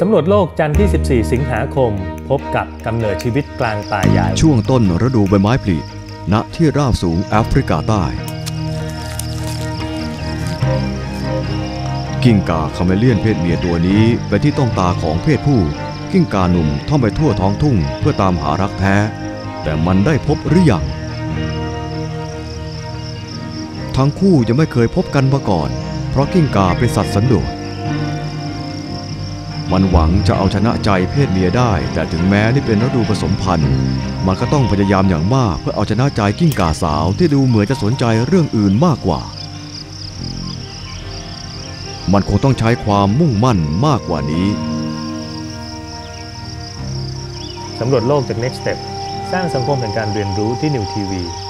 สำรวจโลกจันทร์ที่ 14 สิงหาคมพบกับกำเนิดชีวิตกลางป่าใหญ่ช่วงต้นฤดูใบไม้ผลิณที่ราบสูงแอฟริกาใต้กิ้งก่าคาเมเลียนเพศเมียตัวนี้เป็นที่ต้องตาของเพศผู้กิ้งก่าหนุ่มท่องไปทั่วท้องทุ่งเพื่อตามหารักแท้แต่มันได้พบหรือยังทั้งคู่ยังไม่เคยพบกันมาก่อนเพราะกิ้งก่าเป็นสัตว์สันโดษมันหวังจะเอาชนะใจเพศเมียได้แต่ถึงแม้นี่เป็นฤดูผสมพันธุ์มันก็ต้องพยายามอย่างมากเพื่อเอาชนะใจกิ้งก่าสาวที่ดูเหมือนจะสนใจเรื่องอื่นมากกว่ามันคงต้องใช้ความมุ่งมั่นมากกว่านี้สำรวจโลกจาก Next Step สร้างสังคมแห่งการเรียนรู้ที่ New TV